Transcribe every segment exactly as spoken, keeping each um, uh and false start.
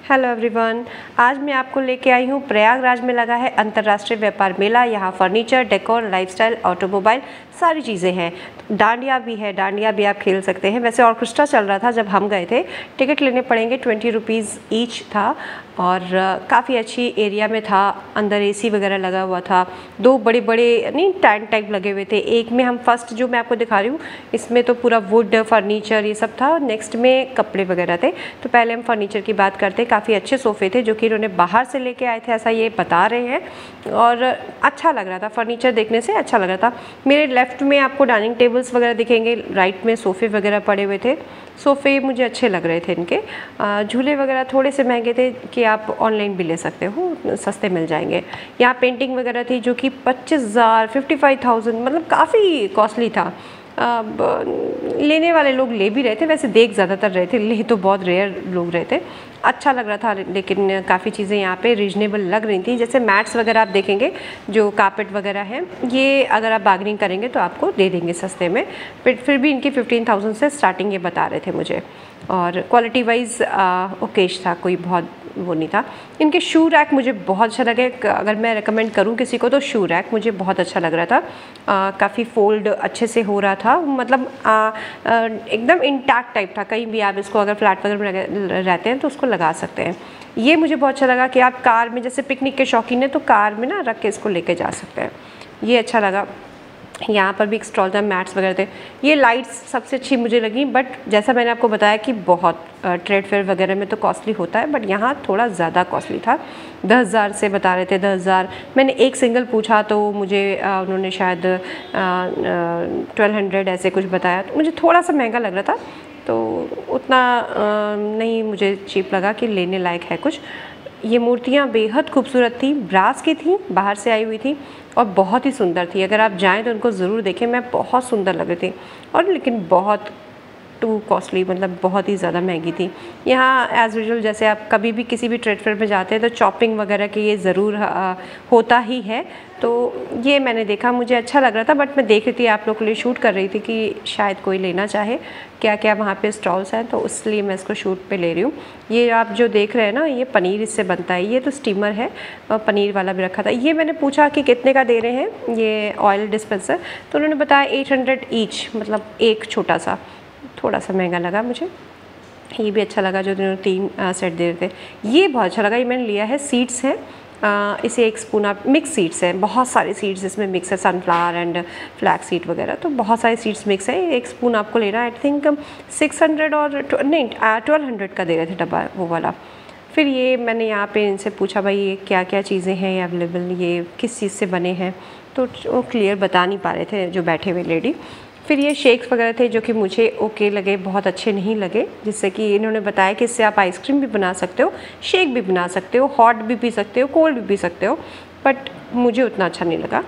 Hello everyone, आज मैं आपको लेके आई हूँ प्रयागराज में लगा है अंतर्राष्ट्रीय व्यापार मेला। यहाँ फर्नीचर, डेकोर, लाइफस्टाइल, ऑटोमोबाइल सारी चीज़ें हैं। डांडिया भी है, डांडिया भी आप खेल सकते हैं। वैसे ऑर्केस्ट्रा चल रहा था जब हम गए थे। टिकट लेने पड़ेंगे, ट्वेंटी रुपीज़ ईच था और काफ़ी अच्छी एरिया में था। अंदर एसी वगैरह लगा हुआ था। दो बड़े बड़े नहीं टेंट टाइप लगे हुए थे। एक में हम फर्स्ट जो मैं आपको दिखा रही हूँ इसमें तो पूरा वुड फर्नीचर ये सब था। नेक्स्ट में कपड़े वगैरह थे। तो पहले हम फर्नीचर की बात करते हैं। काफ़ी अच्छे सोफ़े थे जो कि इन्होंने बाहर से लेके आए थे, ऐसा ये बता रहे हैं। और अच्छा लग रहा था, फर्नीचर देखने से अच्छा लग रहा था। मेरे लेफ़्ट में आपको डाइनिंग टेबल्स वगैरह दिखेंगे, राइट में सोफ़े वगैरह पड़े हुए थे। सोफ़े मुझे अच्छे लग रहे थे इनके। झूले वगैरह थोड़े से महंगे थे कि आप ऑनलाइन भी ले सकते हो, सस्ते मिल जाएंगे। यहाँ पेंटिंग वगैरह थी जो कि पच्चीस हज़ार फिफ्टी फाइव थाउजेंड मतलब काफ़ी कॉस्टली था। अब लेने वाले लोग ले भी रहे थे, वैसे देख ज़्यादातर रहे थे, ले तो बहुत रेयर लोग रहे थे। अच्छा लग रहा था, लेकिन काफ़ी चीज़ें यहाँ पे रीजनेबल लग रही थी। जैसे मैट्स वगैरह आप देखेंगे, जो कारपेट वगैरह हैं, ये अगर आप बार्गेनिंग करेंगे तो आपको दे देंगे सस्ते में। फिर फिर भी इनकी फिफ्टीन थाउजेंड से स्टार्टिंग ये बता रहे थे मुझे। और क्वालिटी वाइज ओकेश था, कोई बहुत वो नहीं था। इनके शू रैक मुझे बहुत अच्छा लगे। अगर मैं रिकमेंड करूँ किसी को तो शू रैक मुझे बहुत अच्छा लग रहा था। काफ़ी फोल्ड अच्छे से हो रहा था, मतलब एकदम इंटैक्ट टाइप था। कहीं भी आप इसको अगर फ्लैट वगैरह में रहते हैं तो उसको लगा सकते हैं। ये मुझे बहुत अच्छा लगा कि आप कार में, जैसे पिकनिक के शौकीन है तो कार में ना रख के इसको लेके जा सकते हैं। ये अच्छा लगा। यहाँ पर भी एक स्टॉल था, मैट्स वगैरह थे। ये लाइट्स सबसे अच्छी मुझे लगी, बट जैसा मैंने आपको बताया कि बहुत ट्रेड फेयर वगैरह में तो कॉस्टली होता है, बट यहाँ थोड़ा ज़्यादा कॉस्टली था। दस हज़ार से बता रहे थे, दस हज़ार। मैंने एक सिंगल पूछा तो मुझे आ, उन्होंने शायद ट्वेल्व हंड्रेड ऐसे कुछ बताया, तो मुझे थोड़ा सा महंगा लग रहा था। तो उतना आ, नहीं मुझे चीप लगा कि लेने लायक है कुछ। ये मूर्तियाँ बेहद खूबसूरत थी, ब्रास की थी, बाहर से आई हुई थी और बहुत ही सुंदर थी। अगर आप जाएं तो उनको ज़रूर देखें, मैं बहुत सुंदर लग रही थी। और लेकिन बहुत टू कॉस्टली, मतलब बहुत ही ज़्यादा महंगी थी। यहाँ एज़ यूजुअल जैसे आप कभी भी किसी भी ट्रेड फेयर में जाते हैं तो चॉपिंग वगैरह की ये ज़रूर होता ही है। तो ये मैंने देखा, मुझे अच्छा लग रहा था, बट मैं देख रही थी, आप लोग के लिए शूट कर रही थी कि शायद कोई लेना चाहे क्या क्या वहाँ पे स्टॉल्स हैं, तो इसलिए मैं इसको शूट पे ले रही हूँ। ये आप जो देख रहे हैं ना, ये पनीर इससे बनता है। ये तो स्टीमर है और पनीर वाला भी रखा था। ये मैंने पूछा कि कितने का दे रहे हैं ये ऑयल डिस्पेंसर, तो उन्होंने बताया एट हंड्रेड ईच, मतलब एक छोटा सा। थोड़ा सा महंगा लगा मुझे। ये भी अच्छा लगा जो उन्होंने तीन आ, सेट दे रहे थे। ये बहुत अच्छा लगा। ये मैंने लिया है, सीड्स हैं, इसे एक स्पून आप, मिक्स सीड्स हैं, बहुत सारे सीड्स इसमें मिक्स है, सनफ्लावर एंड फ्लैग सीड वगैरह, तो बहुत सारे सीड्स मिक्स है। एक स्पून आपको लेना है। आई थिंक सिक्स हंड्रेड और नहीं ट्वेल्व हंड्रेड का दे रहे थे डब्बा वो वाला। फिर ये मैंने यहाँ पे इनसे पूछा भाई ये क्या क्या चीज़ें हैं अवेलेबल, ये किस चीज़ से बने हैं, तो वो क्लियर बता नहीं पा रहे थे जो बैठे हुए लेडी। फिर ये शेक्स वगैरह थे जो कि मुझे ओके लगे, बहुत अच्छे नहीं लगे। जिससे कि इन्होंने बताया कि इससे आप आइसक्रीम भी बना सकते हो, शेक भी बना सकते हो, हॉट भी पी सकते हो, कोल्ड भी पी सकते हो, बट मुझे उतना अच्छा नहीं लगा।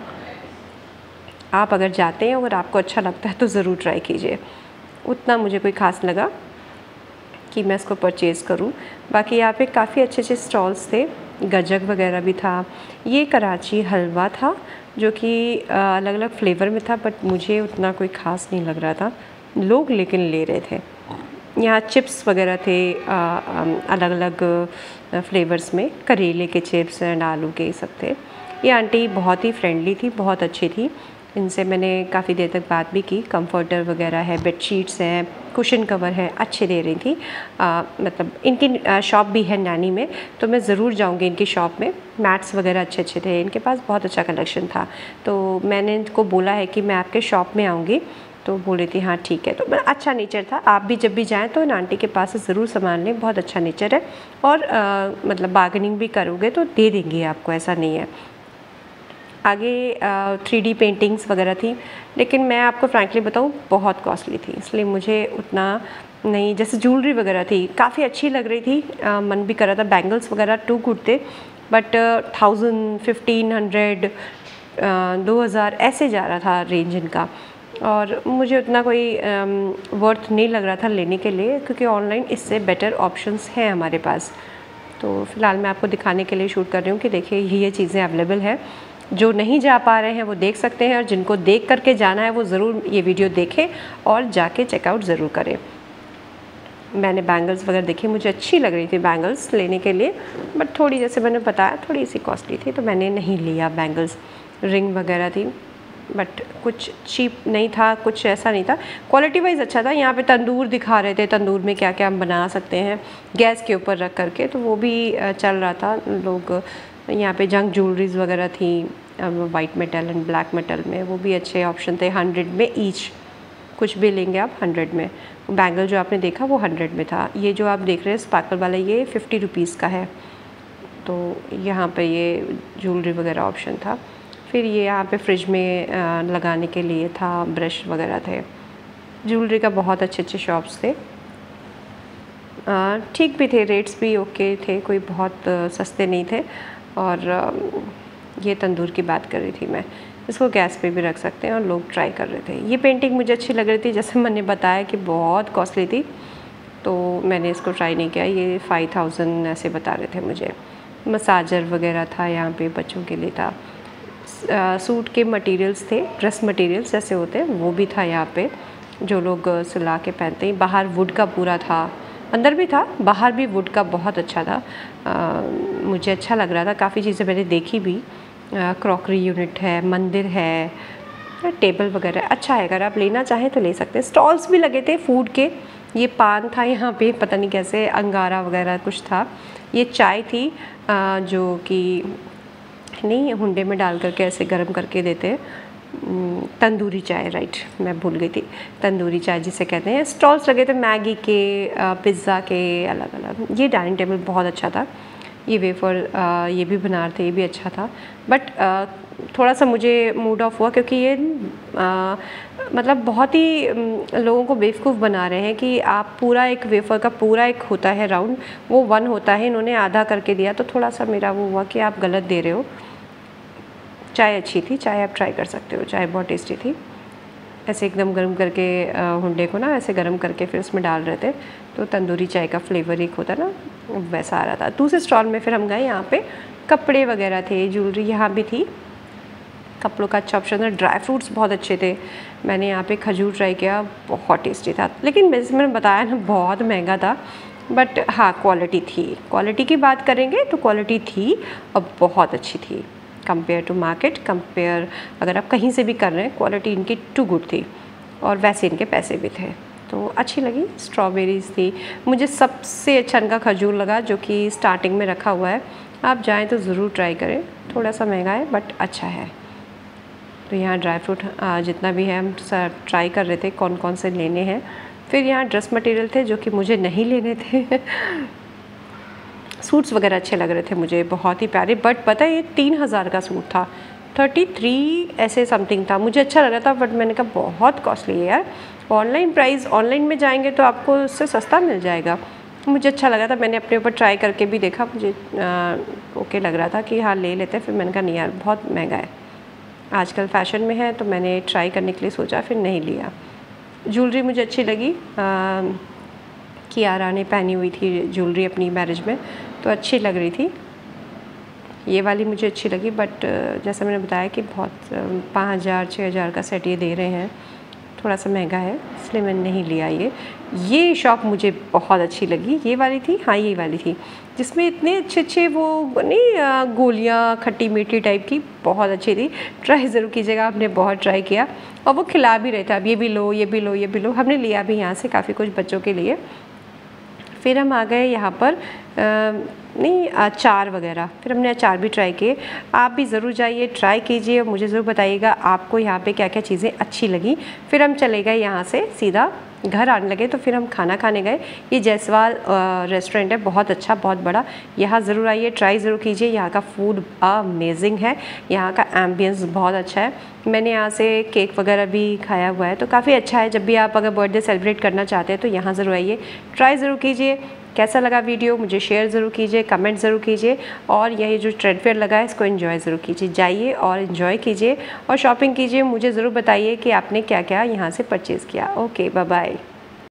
आप अगर जाते हैं, अगर आपको अच्छा लगता है तो ज़रूर ट्राई कीजिए। उतना मुझे कोई ख़ास लगा कि मैं इसको परचेज़ करूं। बाकी यहाँ पे काफ़ी अच्छे अच्छे स्टॉल्स थे, गजक वगैरह भी था। ये कराची हलवा था जो कि अलग अलग फ्लेवर में था, बट मुझे उतना कोई ख़ास नहीं लग रहा था। लोग लेकिन ले रहे थे। यहाँ चिप्स वगैरह थे अलग अलग फ्लेवर्स में, करेले के चिप्स एंड आलू के सब थे। ये आंटी बहुत ही फ्रेंडली थी, बहुत अच्छी थी। इनसे मैंने काफ़ी देर तक बात भी की। कंफर्टर वगैरह है, बेडशीट्स हैं, कुशन कवर है, अच्छे दे रही थी। आ, मतलब इनकी शॉप भी है नैनी में, तो मैं ज़रूर जाऊंगी इनकी शॉप में। मैट्स वगैरह अच्छे अच्छे थे, इनके पास बहुत अच्छा कलेक्शन था। तो मैंने इनको बोला है कि मैं आपके शॉप में आऊँगी, तो बोल रही थी हाँ ठीक है। तो अच्छा नेचर था। आप भी जब भी जाएँ तो इन आंटी के पास से ज़रूर सामान लें, बहुत अच्छा नेचर है। और आ, मतलब बार्गेनिंग भी करोगे तो दे देंगे आपको, ऐसा नहीं है। आगे थ्री डी पेंटिंग्स वगैरह थी, लेकिन मैं आपको फ्रैंकली बताऊँ बहुत कॉस्टली थी, इसलिए मुझे उतना नहीं। जैसे ज्वेलरी वगैरह थी, काफ़ी अच्छी लग रही थी, आ, मन भी कर रहा था। बैंगल्स वगैरह टू गुड थे, बट थाउजेंड फिफ्टीन हंड्रेड दो हज़ार ऐसे जा रहा था रेंज इनका, और मुझे उतना कोई वर्थ नहीं लग रहा था लेने के लिए, क्योंकि ऑनलाइन इससे बेटर ऑप्शंस हैं हमारे पास। तो फ़िलहाल मैं आपको दिखाने के लिए शूट कर रही हूँ कि देखिए ये ये चीज़ें अवेलेबल है। जो नहीं जा पा रहे हैं वो देख सकते हैं, और जिनको देख करके जाना है वो ज़रूर ये वीडियो देखें और जाके चेकआउट ज़रूर करें। मैंने बैंगल्स वगैरह देखी, मुझे अच्छी लग रही थी बैंगल्स लेने के लिए, बट थोड़ी जैसे मैंने बताया थोड़ी सी कॉस्टली थी तो मैंने नहीं लिया बैंगल्स। रिंग वगैरह थी बट कुछ चीप नहीं था, कुछ ऐसा नहीं था। क्वालिटी वाइज अच्छा था। यहाँ पे तंदूर दिखा रहे थे, तंदूर में क्या क्या हम बना सकते हैं गैस के ऊपर रख करके, तो वो भी चल रहा था। लोग यहाँ पे जंग ज्वेलरीज वगैरह थी white metal and black metal में, वो भी अच्छे ऑप्शन थे। हंड्रेड में ईच, कुछ भी लेंगे आप हंड्रेड में। बैंगल जो आपने देखा वो हंड्रेड में था। ये जो आप देख रहे हैं स्पार्कल वाला ये फिफ्टी रुपीज़ का है। तो यहाँ पे ये ज्वेलरी वगैरह ऑप्शन था। फिर ये यहाँ पे फ्रिज में लगाने के लिए था, ब्रश वगैरह थे। ज्वेलरी का बहुत अच्छे अच्छे शॉप्स थे, ठीक भी थे, रेट्स भी ओके थे, कोई बहुत सस्ते नहीं थे। और ये तंदूर की बात कर रही थी मैं, इसको गैस पे भी रख सकते हैं और लोग ट्राई कर रहे थे। ये पेंटिंग मुझे अच्छी लग रही थी, जैसे मैंने बताया कि बहुत कॉस्टली थी तो मैंने इसको ट्राई नहीं किया। ये फाइव थाउजेंड ऐसे बता रहे थे मुझे। मसाजर वगैरह था यहाँ पे, बच्चों के लिए था। सूट के मटेरियल्स थे, ड्रेस मटेरियल्स जैसे होते हैं वो भी था यहाँ पे, जो लोग सिला के पहनते हैं। बाहर वुड का पूरा था, अंदर भी था, बाहर भी वुड का बहुत अच्छा था। आ, मुझे अच्छा लग रहा था। काफ़ी चीज़ें मैंने देखी भी। क्रॉकरी यूनिट है, मंदिर है, टेबल वगैरह अच्छा है। अगर आप लेना चाहें तो ले सकते हैं। स्टॉल्स भी लगे थे फूड के। ये पान था यहाँ पे, पता नहीं कैसे, अंगारा वगैरह कुछ था। ये चाय थी आ, जो कि नहीं हुंडे में डाल करके ऐसे गर्म करके देते हैं, तंदूरी चाय, राइट, मैं भूल गई थी, तंदूरी चाय जिसे कहते हैं। स्टॉल्स लगे थे मैगी के, पिज़्ज़ा के, अलग अलग। ये डाइनिंग टेबल बहुत अच्छा था। ये वेफर ये भी बना रहे थे, ये भी अच्छा था। बट थोड़ा सा मुझे मूड ऑफ हुआ क्योंकि ये आ, मतलब बहुत ही लोगों को बेवकूफ़ बना रहे हैं कि आप पूरा एक वेफर का पूरा एक होता है राउंड, वो वन होता है, इन्होंने आधा करके दिया। तो थोड़ा सा मेरा वो हुआ कि आप गलत दे रहे हो। चाय अच्छी थी, चाय आप ट्राई कर सकते हो, चाय बहुत टेस्टी थी। ऐसे एकदम गर्म करके हुंडे को ना ऐसे गर्म करके फिर उसमें डाल रहे थे, तो तंदूरी चाय का फ्लेवर एक होता ना वैसा आ रहा था। दूसरे स्टॉल में फिर हम गए, यहाँ पे कपड़े वगैरह थे, ज्वेलरी यहाँ भी थी। कपड़ों का अच्छा ऑप्शन था। ड्राई फ्रूट्स बहुत अच्छे थे। मैंने यहाँ पे खजूर ट्राई किया, बहुत टेस्टी था। लेकिन जैसे मैंने बताया ना बहुत महंगा था, बट हाँ क्वालिटी थी। क्वालिटी की बात करेंगे तो क्वालिटी थी और बहुत अच्छी थी कंपेयर टू मार्केट। कंपेयर अगर आप कहीं से भी कर रहे हैं, क्वालिटी इनकी टू गुड थी और वैसे इनके पैसे भी थे, तो अच्छी लगी। स्ट्रॉबेरीज़ थी। मुझे सबसे अच्छा इनका खजूर लगा, जो कि स्टार्टिंग में रखा हुआ है। आप जाएं तो ज़रूर ट्राई करें, थोड़ा सा महंगा है बट अच्छा है। तो यहाँ ड्राई फ्रूट जितना भी है हम ट्राई कर रहे थे कौन कौन से लेने हैं। फिर यहाँ ड्रेस मटेरियल थे जो कि मुझे नहीं लेने थे। सूट्स वगैरह अच्छे लग रहे थे मुझे, बहुत ही प्यारे। बट पता है ये तीन हज़ार का सूट था, थर्टी थ्री ऐसे समथिंग था। मुझे अच्छा लगा था बट मैंने कहा बहुत कॉस्टली है यार। ऑनलाइन प्राइस, ऑनलाइन में जाएंगे तो आपको उससे सस्ता मिल जाएगा। मुझे अच्छा लगा था, मैंने अपने ऊपर ट्राई करके भी देखा, मुझे ओके लग रहा था कि हाँ ले लेते हैं। फिर मैंने कहा नहीं यार बहुत महंगा है, आजकल फ़ैशन में है, तो मैंने ट्राई करने के लिए सोचा, फिर नहीं लिया। ज्वेलरी मुझे अच्छी लगी। कियारा ने पहनी हुई थी ज्वेलरी अपनी मैरिज में, तो अच्छी लग रही थी। ये वाली मुझे अच्छी लगी, बट जैसा मैंने बताया कि बहुत पाँच हज़ार छः हज़ार का सेट ये दे रहे हैं, थोड़ा सा महंगा है, इसलिए मैंने नहीं लिया ये। ये शॉप मुझे बहुत अच्छी लगी। ये वाली थी, हाँ ये वाली थी, जिसमें इतने अच्छे अच्छे वो नहीं गोलियाँ खट्टी मीठी टाइप की, बहुत अच्छी थी। ट्राई ज़रूर कीजिएगा, आपने बहुत ट्राई किया और वो खिला भी रहे थे, अब ये भी लो, ये भी लो, ये भी लो। हमने लिया भी यहाँ से काफ़ी कुछ बच्चों के लिए। फिर हम आ गए यहाँ पर आ, नहीं अचार वगैरह, फिर हमने अचार भी ट्राई किए। आप भी ज़रूर जाइए, ट्राई कीजिए और मुझे ज़रूर बताइएगा आपको यहाँ पे क्या क्या चीज़ें अच्छी लगी। फिर हम चले गए यहाँ से सीधा घर आने लगे, तो फिर हम खाना खाने गए। ये जायसवाल रेस्टोरेंट है, बहुत अच्छा, बहुत बड़ा। यहाँ ज़रूर आइए, ट्राई ज़रूर कीजिए। यहाँ का फूड अमेजिंग है, यहाँ का एम्बियंस बहुत अच्छा है। मैंने यहाँ से केक वगैरह भी खाया हुआ है, तो काफ़ी अच्छा है। जब भी आप अगर बर्थडे सेलिब्रेट करना चाहते हैं तो यहाँ ज़रूर आइए, ट्राई ज़रूर कीजिए। कैसा लगा वीडियो मुझे शेयर ज़रूर कीजिए, कमेंट ज़रूर कीजिए, और यही जो ट्रेड फेयर लगा है इसको एंजॉय ज़रूर कीजिए। जाइए और एंजॉय कीजिए और शॉपिंग कीजिए। मुझे ज़रूर बताइए कि आपने क्या क्या यहाँ से परचेज़ किया। Okay, bye bye.